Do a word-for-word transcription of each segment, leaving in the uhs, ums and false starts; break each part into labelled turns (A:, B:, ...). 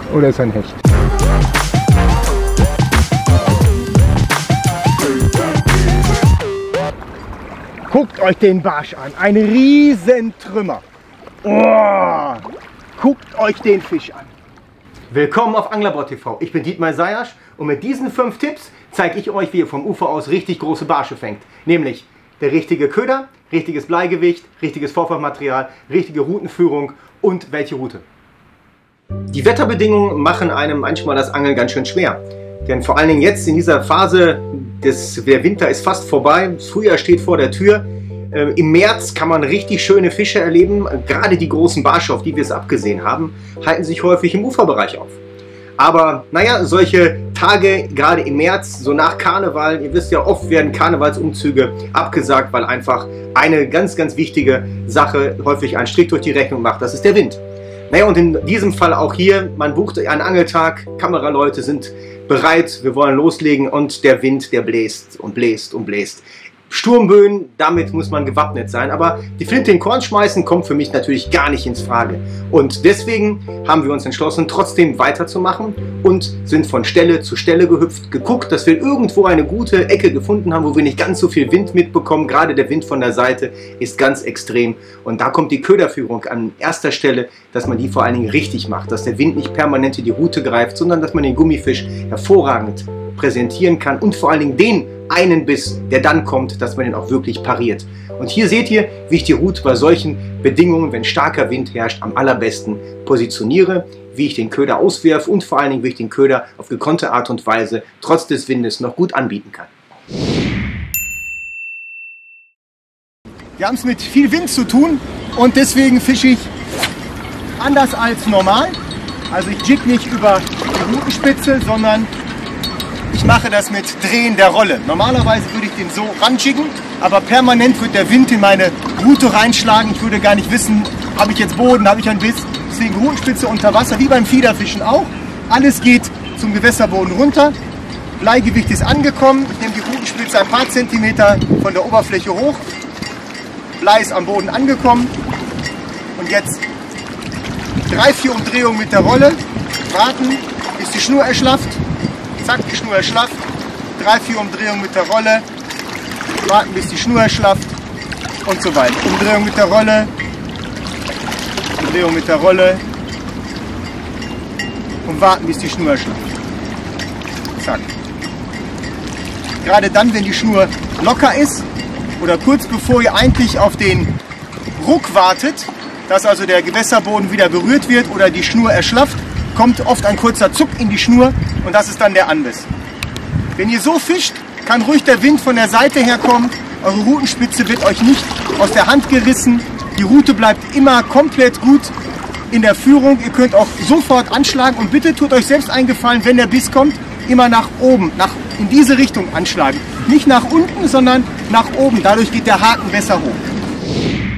A: oder ist ein Hecht? Guckt euch den Barsch an, ein riesen Trümmer. Oh, guckt euch den Fisch an. Willkommen auf Anglerboard T V. Ich bin Dietmar Sayasch und mit diesen fünf Tipps zeige ich euch, wie ihr vom Ufer aus richtig große Barsche fängt. Nämlich der richtige Köder, richtiges Bleigewicht, richtiges Vorfachmaterial, richtige Routenführung und welche Route. Die Wetterbedingungen machen einem manchmal das Angeln ganz schön schwer. Denn vor allen Dingen jetzt in dieser Phase, des, der Winter ist fast vorbei, das Frühjahr steht vor der Tür. Äh, Im März kann man richtig schöne Fische erleben. Gerade die großen Barsche, auf die wir es abgesehen haben, halten sich häufig im Uferbereich auf. Aber naja, solche Tage, gerade im März, so nach Karneval, ihr wisst ja, oft werden Karnevalsumzüge abgesagt, weil einfach eine ganz, ganz wichtige Sache häufig einen Strich durch die Rechnung macht, das ist der Wind. Naja, und in diesem Fall auch hier, man bucht einen Angeltag, Kameraleute sind bereit, wir wollen loslegen und der Wind, der bläst und bläst und bläst. Sturmböen, damit muss man gewappnet sein, aber die Flinte in den Korn schmeißen kommt für mich natürlich gar nicht ins Frage. Und deswegen haben wir uns entschlossen, trotzdem weiterzumachen und sind von Stelle zu Stelle gehüpft, geguckt, dass wir irgendwo eine gute Ecke gefunden haben, wo wir nicht ganz so viel Wind mitbekommen. Gerade der Wind von der Seite ist ganz extrem und da kommt die Köderführung an erster Stelle, dass man die vor allen Dingen richtig macht, dass der Wind nicht permanent in die Rute greift, sondern dass man den Gummifisch hervorragend präsentieren kann und vor allen Dingen den einen Biss, der dann kommt, dass man den auch wirklich pariert. Und hier seht ihr, wie ich die Route bei solchen Bedingungen, wenn starker Wind herrscht, am allerbesten positioniere, wie ich den Köder auswerfe und vor allen Dingen, wie ich den Köder auf gekonnte Art und Weise trotz des Windes noch gut anbieten kann. Wir haben es mit viel Wind zu tun und deswegen fische ich anders als normal. Also ich jig nicht über die Rutenspitze, sondern ich mache das mit Drehen der Rolle. Normalerweise würde ich den so ranjiggen, aber permanent wird der Wind in meine Rute reinschlagen. Ich würde gar nicht wissen, habe ich jetzt Boden, habe ich einen Biss. Deswegen Rutenspitze unter Wasser, wie beim Fiederfischen auch. Alles geht zum Gewässerboden runter. Bleigewicht ist angekommen. Ich nehme die Rutenspitze ein paar Zentimeter von der Oberfläche hoch. Blei ist am Boden angekommen. Und jetzt drei, vier Umdrehungen mit der Rolle. Warten, bis die Schnur erschlafft. Zack, die Schnur erschlafft. Drei, vier Umdrehungen mit der Rolle. Warten, bis die Schnur erschlafft. Und so weiter. Umdrehung mit der Rolle. Umdrehung mit der Rolle. Und warten, bis die Schnur erschlafft. Zack. Gerade dann, wenn die Schnur locker ist oder kurz bevor ihr eigentlich auf den Ruck wartet, dass also der Gewässerboden wieder berührt wird oder die Schnur erschlafft, kommt oft ein kurzer Zuck in die Schnur und das ist dann der Anbiss. Wenn ihr so fischt, kann ruhig der Wind von der Seite herkommen. Eure Rutenspitze wird euch nicht aus der Hand gerissen. Die Rute bleibt immer komplett gut in der Führung. Ihr könnt auch sofort anschlagen und bitte tut euch selbst einen Gefallen, wenn der Biss kommt, immer nach oben, nach, in diese Richtung anschlagen. Nicht nach unten, sondern nach oben. Dadurch geht der Haken besser hoch.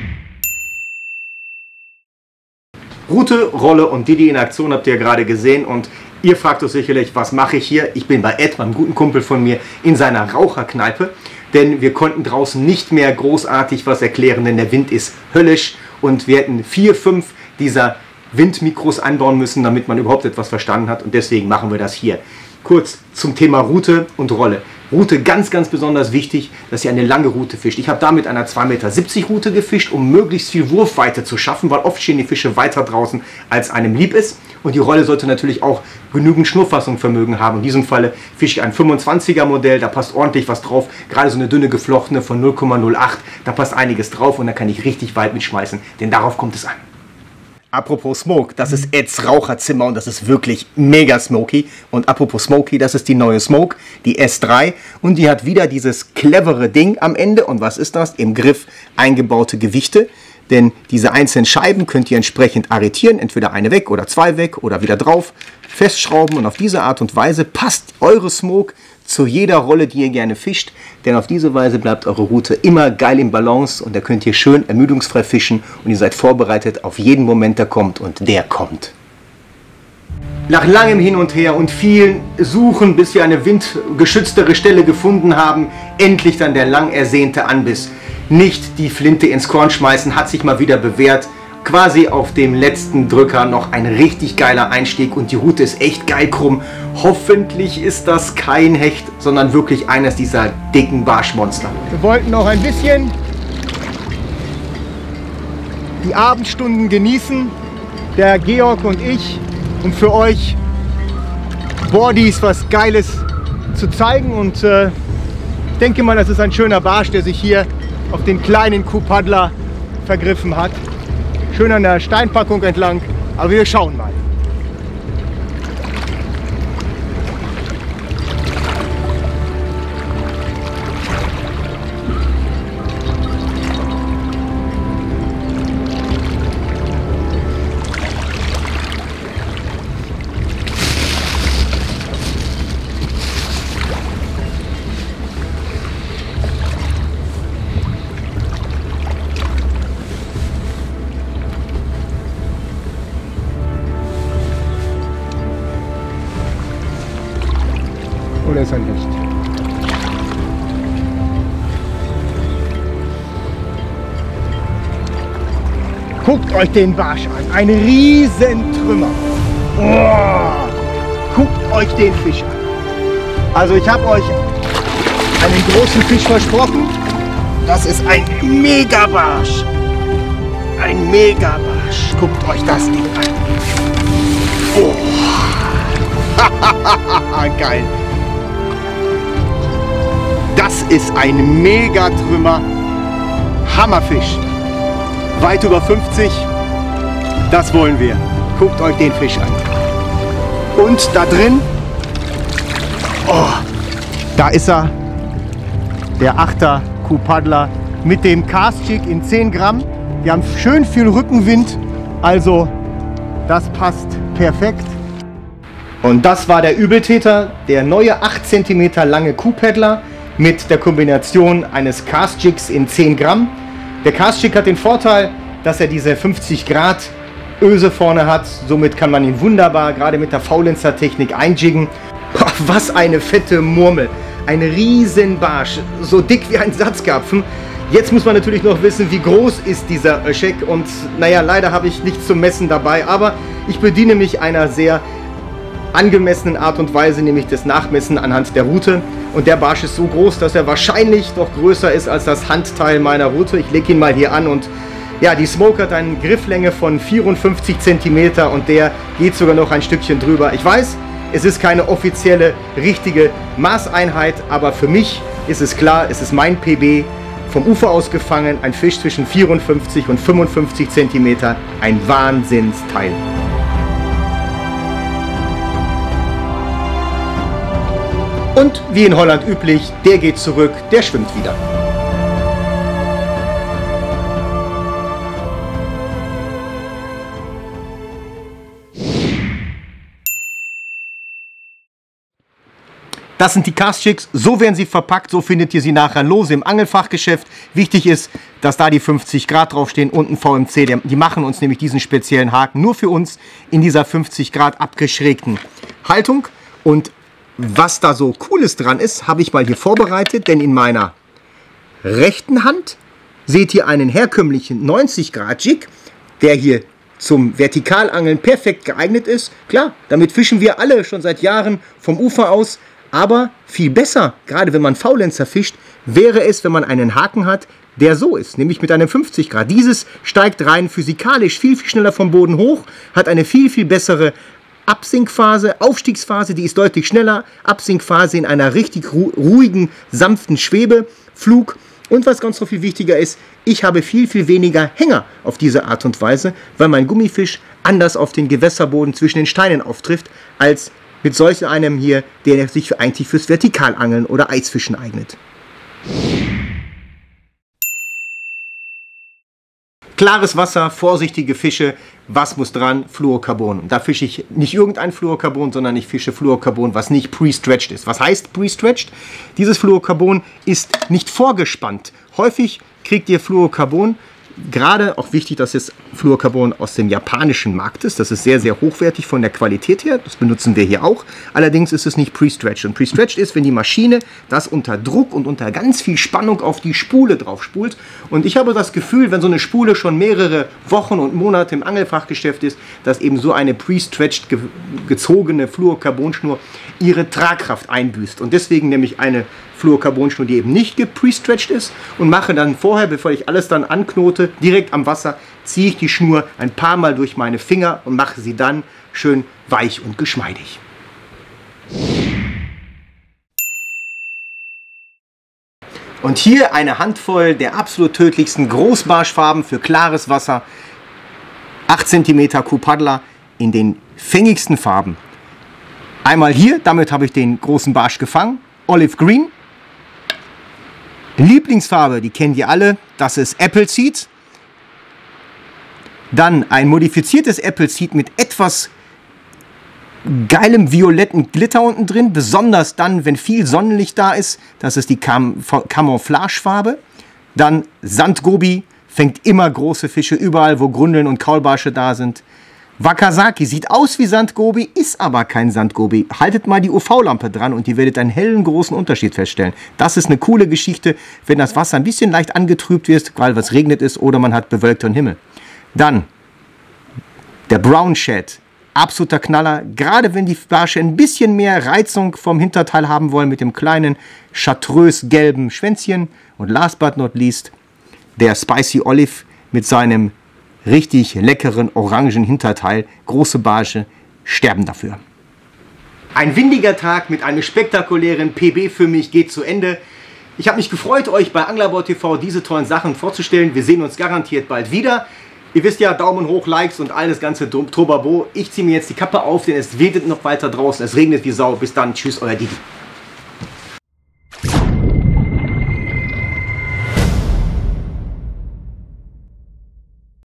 A: Rute, Rolle und Didi in Aktion habt ihr gerade gesehen und ihr fragt euch sicherlich, was mache ich hier? Ich bin bei Ed, meinem guten Kumpel von mir, in seiner Raucherkneipe, denn wir konnten draußen nicht mehr großartig was erklären, denn der Wind ist höllisch und wir hätten vier, fünf dieser Windmikros einbauen müssen, damit man überhaupt etwas verstanden hat und deswegen machen wir das hier. Kurz zum Thema Rute und Rolle. Rute ganz, ganz besonders wichtig, dass ihr eine lange Rute fischt. Ich habe da mit einer zwei Meter siebzig Rute gefischt, um möglichst viel Wurfweite zu schaffen, weil oft stehen die Fische weiter draußen, als einem lieb ist. Und die Rolle sollte natürlich auch genügend Schnurfassungsvermögen haben. In diesem Falle fische ich ein fünfundzwanziger Modell, da passt ordentlich was drauf. Gerade so eine dünne geflochtene von null Komma null acht, da passt einiges drauf und da kann ich richtig weit mitschmeißen, denn darauf kommt es an. Apropos Smoke, das ist Eds Raucherzimmer und das ist wirklich mega smoky. Und apropos smoky, das ist die neue Smoke, die S drei. Und die hat wieder dieses clevere Ding am Ende. Und was ist das? Im Griff eingebaute Gewichte. Denn diese einzelnen Scheiben könnt ihr entsprechend arretieren. Entweder eine weg oder zwei weg oder wieder drauf. Festschrauben und auf diese Art und Weise passt eure Smoke zu jeder Rolle, die ihr gerne fischt, denn auf diese Weise bleibt eure Rute immer geil im Balance und da könnt ihr schön ermüdungsfrei fischen und ihr seid vorbereitet auf jeden Moment, der kommt und der kommt. Nach langem Hin und Her und vielen Suchen, bis wir eine windgeschütztere Stelle gefunden haben, endlich dann der lang ersehnte Anbiss. Nicht die Flinte ins Korn schmeißen, hat sich mal wieder bewährt. quasi auf dem letzten Drücker noch ein richtig geiler Einstieg und die Route ist echt geil krumm. Hoffentlich ist das kein Hecht, sondern wirklich eines dieser dicken Barschmonster. Wir wollten noch ein bisschen die Abendstunden genießen, der Georg und ich, um für euch Boardies was Geiles zu zeigen. Und äh, ich denke mal, das ist ein schöner Barsch, der sich hier auf den kleinen Kuhpaddler vergriffen hat. Schön an der Steinpackung entlang, aber wir schauen mal. Oder ist ein Hecht? Guckt euch den Barsch an, ein Riesentrümmer. Oh, guckt euch den Fisch an. Also ich habe euch einen großen Fisch versprochen. Das ist ein Megabarsch. Ein Megabarsch. Guckt euch das Ding an. Oh. Geil. Das ist ein Megatrümmer. Hammerfisch. Weit über fünfzig. Das wollen wir. Guckt euch den Fisch an. Und da drin, oh, da ist er. Der Achter Kuhpaddler mit dem Cast-Jig in zehn Gramm. Wir haben schön viel Rückenwind. Also das passt perfekt. Und das war der Übeltäter, der neue acht Zentimeter lange Kuhpaddler mit der Kombination eines Cast-Jigs in zehn Gramm. Der Cast-Jig hat den Vorteil, dass er diese fünfzig Grad Öse vorne hat. Somit kann man ihn wunderbar, gerade mit der Faulenzer-Technik, einjiggen. Boah, was eine fette Murmel. Ein riesen Barsch, so dick wie ein Satzkarpfen. Jetzt muss man natürlich noch wissen, wie groß ist dieser Öschek. Und naja, leider habe ich nichts zum Messen dabei, aber ich bediene mich einer sehr angemessenen Art und Weise, nämlich das Nachmessen anhand der Route. Und der Barsch ist so groß, dass er wahrscheinlich doch größer ist als das Handteil meiner Route. Ich lege ihn mal hier an und ja, die Smoke hat eine Grifflänge von vierundfünfzig Zentimeter und der geht sogar noch ein Stückchen drüber. Ich weiß, es ist keine offizielle, richtige Maßeinheit, aber für mich ist es klar, es ist mein P B, vom Ufer aus gefangen, ein Fisch zwischen vierundfünfzig und fünfundfünfzig Zentimeter, ein Wahnsinnsteil. Und wie in Holland üblich, der geht zurück, der schwimmt wieder. Das sind die Cast-Jigs, so werden sie verpackt, so findet ihr sie nachher lose im Angelfachgeschäft. Wichtig ist, dass da die fünfzig Grad draufstehen und ein V M C. Die machen uns nämlich diesen speziellen Haken nur für uns in dieser fünfzig Grad abgeschrägten Haltung. Und was da so Cooles dran ist, habe ich mal hier vorbereitet, denn in meiner rechten Hand seht ihr einen herkömmlichen neunzig Grad Jig, der hier zum Vertikalangeln perfekt geeignet ist. Klar, damit fischen wir alle schon seit Jahren vom Ufer aus, aber viel besser, gerade wenn man Faulenzer fischt, wäre es, wenn man einen Haken hat, der so ist, nämlich mit einem fünfzig Grad. Dieses steigt rein physikalisch viel, viel schneller vom Boden hoch, hat eine viel, viel bessere Absinkphase, Aufstiegsphase, die ist deutlich schneller, Absinkphase in einer richtig ru ruhigen, sanften Schwebeflug. Und was ganz so viel wichtiger ist, ich habe viel, viel weniger Hänger auf diese Art und Weise, weil mein Gummifisch anders auf den Gewässerboden zwischen den Steinen auftrifft, als mit solch einem hier, der sich eigentlich fürs Vertikalangeln oder Eisfischen eignet. Klares Wasser, vorsichtige Fische, was muss dran? Fluorocarbon. Und da fische ich nicht irgendein Fluorocarbon, sondern ich fische Fluorocarbon, was nicht pre-stretched ist. Was heißt pre-stretched? Dieses Fluorocarbon ist nicht vorgespannt. Häufig kriegt ihr Fluorocarbon gerade auch wichtig, dass jetzt Fluorocarbon aus dem japanischen Markt ist. Das ist sehr, sehr hochwertig von der Qualität her. Das benutzen wir hier auch. Allerdings ist es nicht pre-stretched. Und pre-stretched ist, wenn die Maschine das unter Druck und unter ganz viel Spannung auf die Spule drauf spult. Und ich habe das Gefühl, wenn so eine Spule schon mehrere Wochen und Monate im Angelfachgeschäft ist, dass eben so eine pre-stretched ge gezogene Fluorocarbonschnur ihre Tragkraft einbüßt. Und deswegen nehme ich eine Fluorocarbonschnur, die eben nicht pre-stretched ist, und mache dann vorher, bevor ich alles dann anknote, direkt am Wasser, ziehe ich die Schnur ein paar Mal durch meine Finger und mache sie dann schön weich und geschmeidig. Und hier eine Handvoll der absolut tödlichsten Großbarschfarben für klares Wasser. acht Zentimeter Cupadla in den fängigsten Farben. Einmal hier, damit habe ich den großen Barsch gefangen. Olive Green. Lieblingsfarbe, die kennt ihr alle, das ist Appleseed. Dann ein modifiziertes Appleseed mit etwas geilem violetten Glitter unten drin, besonders dann, wenn viel Sonnenlicht da ist. Das ist die Cam Camouflagefarbe. Dann Sandgobi, fängt immer große Fische überall, wo Grundeln und Kaulbarsche da sind. Wakasaki sieht aus wie Sandgobi, ist aber kein Sandgobi. Haltet mal die U V-Lampe dran und ihr werdet einen hellen großen Unterschied feststellen. Das ist eine coole Geschichte, wenn das Wasser ein bisschen leicht angetrübt wird, weil es regnet ist oder man hat bewölkten Himmel. Dann der Brown Shad, absoluter Knaller. Gerade wenn die Barsche ein bisschen mehr Reizung vom Hinterteil haben wollen mit dem kleinen chartreuse gelben Schwänzchen. Und last but not least der Spicy Olive mit seinem richtig leckeren orangen Hinterteil. Große Barsche sterben dafür. Ein windiger Tag mit einem spektakulären P B für mich geht zu Ende. Ich habe mich gefreut, euch bei Anglerbord T V diese tollen Sachen vorzustellen. Wir sehen uns garantiert bald wieder. Ihr wisst ja, Daumen hoch, Likes und all das ganze Tobabo. Ich ziehe mir jetzt die Kappe auf, denn es weht noch weiter draußen. Es regnet wie Sau. Bis dann. Tschüss, euer Didi.